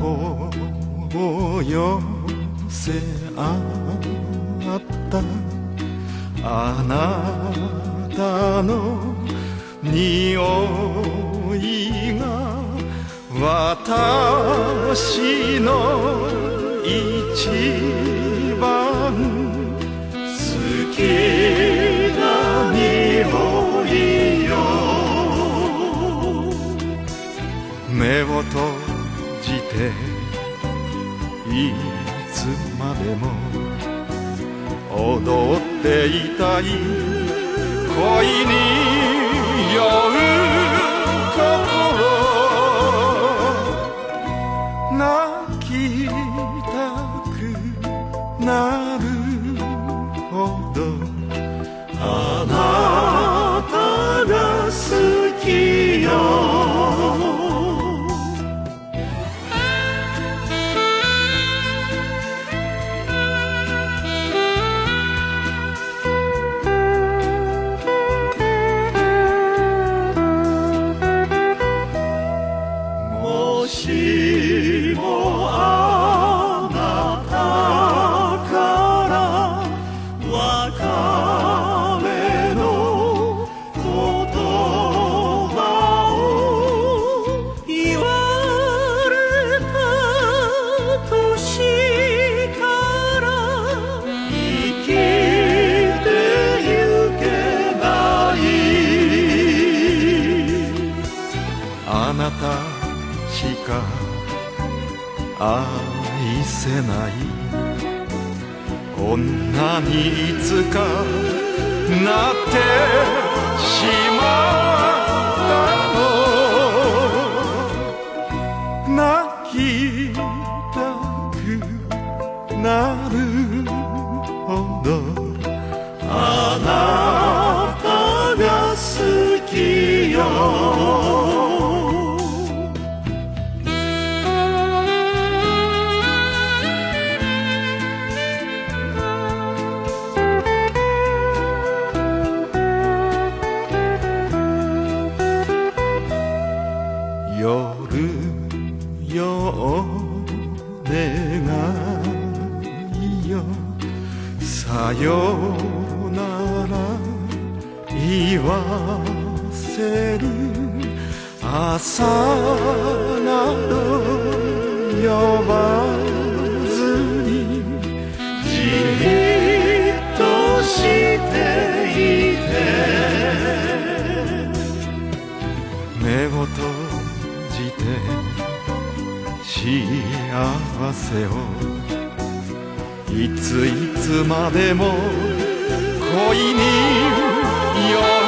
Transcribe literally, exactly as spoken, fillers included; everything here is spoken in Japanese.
を寄せ合ったあなたの匂いが私の一番好きな匂いよ。目を閉じていつまでも踊っていたい恋に酔う心泣きたくなるほどあなたが好きよ。もしもあなたから別れの言葉を言われたとしたら生きてゆけない。あなたしか愛せない女にいつかなってしまったの。泣きたくなるほどあなたが好きよ。夜よ願いよさよなら言わせる朝など呼ばずにじっとしていて目を閉じて幸せをいついつまでも恋に酔う